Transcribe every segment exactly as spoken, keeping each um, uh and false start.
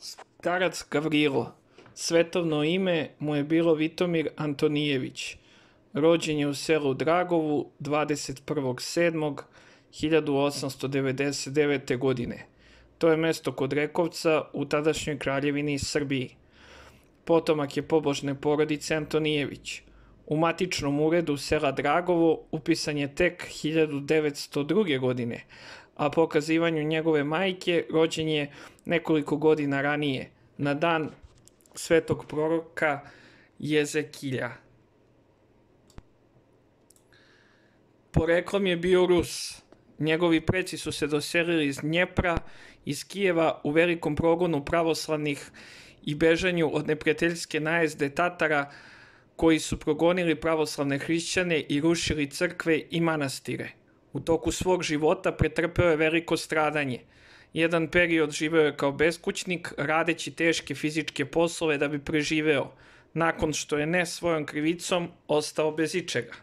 Starac Gavrilo. Svetovno ime mu je bilo Vitomir Antonijević. Rođen je u selu Dragovu dvadeset prvog sedmog hiljadu osamsto devedeset devete. godine. To je mesto kod Rekovca u tadašnjoj kraljevini Srbiji. Potomak je pobožne porodice Antonijević. U matičnom uredu sela Dragovo upisan je tek hiljadu devetsto druge. godine, a po okazivanju njegove majke rođen je nekoliko godina ranije, na dan svetog proroka Jezekilja. Poreklom je bio Rus. Njegovi preci su se doselili iz Dnjepra, iz Kijeva u velikom progonu pravoslavnih i bežanju od neprijateljske najezde Tatara, koji su progonili pravoslavne hrišćane i rušili crkve i manastire. U toku svog života pretrpeo je veliko stradanje. Jedan period živeo je kao beskućnik, radeći teške fizičke poslove da bi preživeo, nakon što je ne svojom krivicom ostao bez ičega.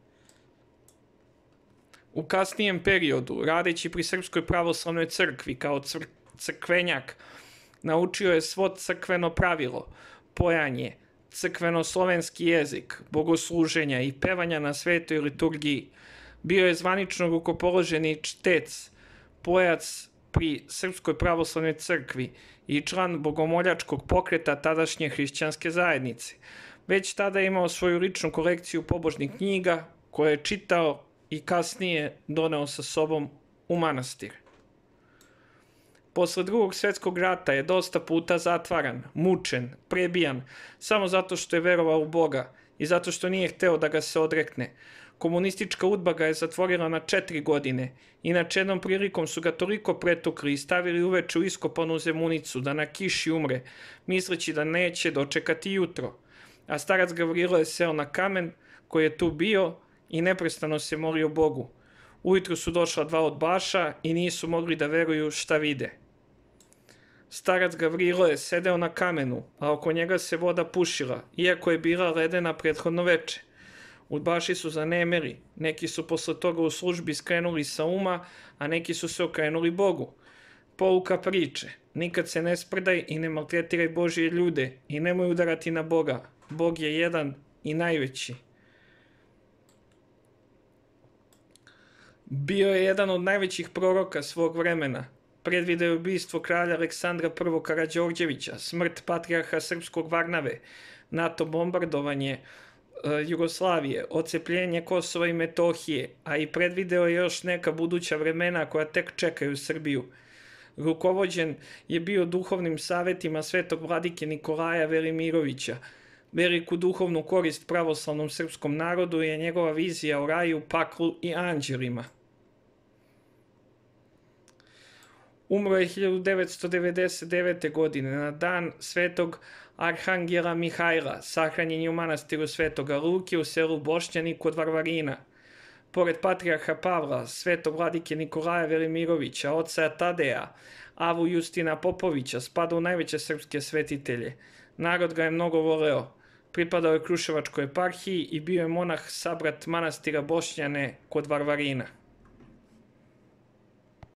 U kasnijem periodu, radeći pri Srpskoj pravoslavnoj crkvi kao cr crkvenjak, naučio je svo crkveno pravilo, pojanje, crkveno-slovenski jezik, bogosluženja i pevanja na svetoj liturgiji. Bio je zvanično rukopoloženi čtec, pojac pri Srpskoj pravoslavnoj crkvi i član bogomoljačkog pokreta tadašnje hrišćanske zajednice. Već tada je imao svoju ličnu kolekciju pobožnih knjiga koje je čitao i kasnije doneo sa sobom u manastir. Posle drugog svetskog rata je dosta puta zatvaran, mučen, prebijan, samo zato što je verovao u Boga i zato što nije hteo da ga se odrekne. Komunistička udba ga je zatvorila na četiri godine, inače jednom prilikom su ga toliko pretukli i stavili uveče u iskopanu zemunicu da na kiši umre, misleći da neće dočekati jutro. A starac Gavrilo je seo na kamen koji je tu bio i neprestano se molio Bogu. Ujutru su došla dva odbaša i nisu mogli da veruju šta vide. Starac Gavrilo je sedeo na kamenu, a oko njega se voda pušila, iako je bila ledena prethodno veče. Udbaši su zanemeli, neki su posle toga u službi skrenuli sa uma, a neki su se okrenuli Bogu. Pouka priče: nikad se ne sprdaj i ne maltretiraj Božije ljude i nemoj udarati na Boga. Bog je jedan i najveći. Bio je jedan od najvećih proroka svog vremena. Predvideo je ubistvo kralja Aleksandra prvog Karađorđevića, smrt patrijarha srpskog Varnave, NATO bombardovanje Jugoslavije, ocepljenje Kosova i Metohije, a i predvideo je još neka buduća vremena koja tek čekaju Srbiju. Rukovođen je bio duhovnim savetima svetog vladike Nikolaja Velimirovića. Veliku duhovnu korist pravoslavnom srpskom narodu je njegova vizija o raju, paklu i anđelima. Umro je hiljadu devetsto devedeset devete. godine, na dan svetog arhangela Mihajla, sahranjen je u manastiru Svetoga Luke u selu Bošnjani kod Varvarina. Pored patrijarha Pavla, svetog vladike Nikolaja Velimirovića, oca Tadeja, avu Justina Popovića, spada u najveće srpske svetitelje. Narod ga je mnogo voleo. Pripadao je Kruševačkoj eparhiji i bio je monah sabrat manastira Bošnjane kod Varvarina.